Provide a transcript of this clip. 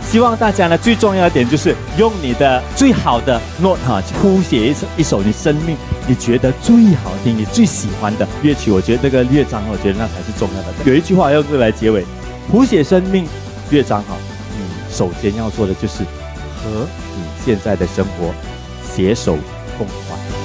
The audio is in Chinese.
希望大家呢，最重要的点就是用你的最好的 note 哈，谱写一首你生命你觉得最好听、你最喜欢的乐曲。我觉得这个乐章，我觉得那才是重要的。有一句话要来结尾，谱写生命乐章哈，你首先要做的就是和你现在的生活携手共欢。